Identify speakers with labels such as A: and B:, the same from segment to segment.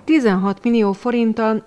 A: 16 millió forinttal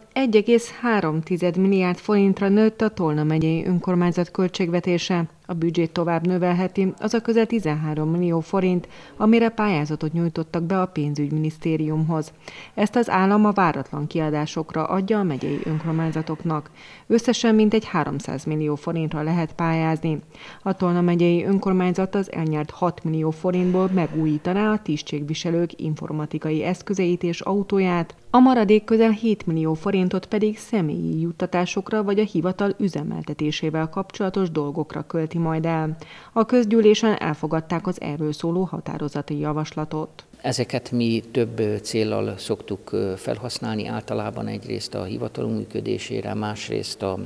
A: 1,3 milliárd forintra nőtt a Tolna megyei önkormányzat költségvetése. A büdzsét tovább növelheti az a közel 13 millió forint, amire pályázatot nyújtottak be a pénzügyminisztériumhoz. Ezt az állam a váratlan kiadásokra adja a megyei önkormányzatoknak. Összesen mintegy 300 millió forintra lehet pályázni. A Tolna megyei önkormányzat az elnyert 6 millió forintból megújítaná a tisztségviselők informatikai eszközeit és autóját, a maradék közel 7 millió forintot pedig személyi juttatásokra vagy a hivatal üzemeltetésével kapcsolatos dolgokra költi majd el. A közgyűlésen elfogadták az erről szóló határozati javaslatot.
B: Ezeket mi több céllal szoktuk felhasználni, általában egyrészt a hivatalunk működésére, másrészt a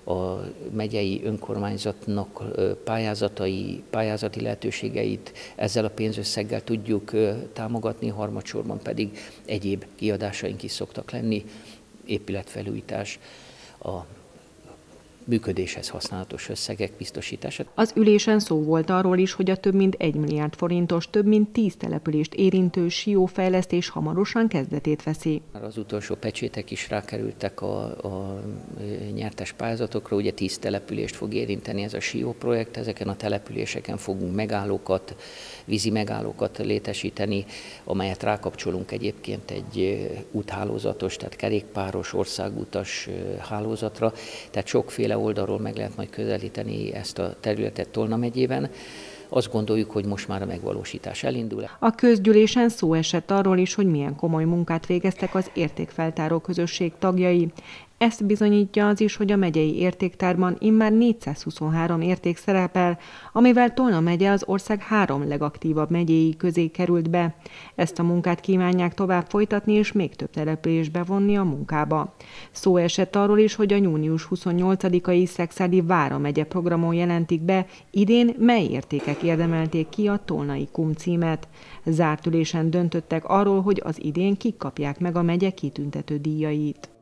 B: megyei önkormányzatnak pályázati lehetőségeit ezzel a pénzösszeggel tudjuk támogatni, harmadsorban pedig egyéb kiadásaink is szoktak lenni, épületfelújítás, a működéshez használatos összegek biztosítása.
A: Az ülésen szó volt arról is, hogy a több mint 1 milliárd forintos, több mint 10 települést érintő siófejlesztés hamarosan kezdetét veszi.
B: Az utolsó pecsétek is rákerültek a nyertes pályázatokra, ugye 10 települést fog érinteni ez a Sió projekt, ezeken a településeken fogunk megállókat, vízi megállókat létesíteni, amelyet rákapcsolunk egyébként egy úthálózatos, tehát kerékpáros, országutas hálózatra, tehát sokféle oldalról meg lehet majd közelíteni ezt a területet Tolna megyében. Azt gondoljuk, hogy most már a megvalósítás elindul.
A: A közgyűlésen szó esett arról is, hogy milyen komoly munkát végeztek az értékfeltáró közösség tagjai. Ezt bizonyítja az is, hogy a megyei értéktárban immár 423 érték szerepel, amivel Tolna megye az ország 3 legaktívabb megyéi közé került be. Ezt a munkát kívánják tovább folytatni, és még több települést bevonni a munkába. Szó esett arról is, hogy a június 28-ai Szekszárdi Vármegye programon jelentik be, idén mely értékek érdemelték ki a tolnai KUM címet. Zárt ülésen döntöttek arról, hogy az idén kik kapják meg a megye kitüntető díjait.